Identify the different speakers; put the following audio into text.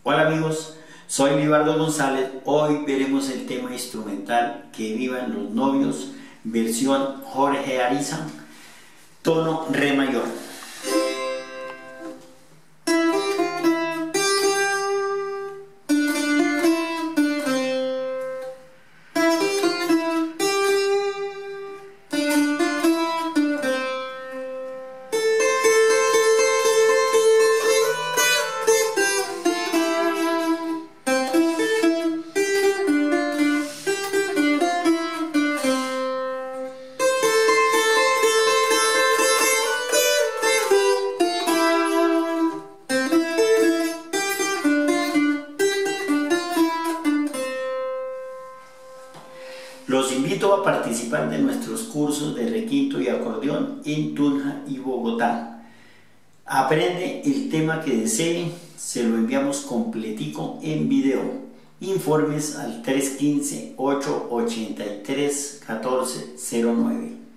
Speaker 1: Hola amigos, soy Vivardo González. Hoy veremos el tema instrumental Que vivan los novios, versión Jorge Ariza, tono re mayor. Los invito a participar de nuestros cursos de requinto y acordeón en Tunja y Bogotá. Aprende el tema que desee, se lo enviamos completico en video. Informes al 315-883-1409.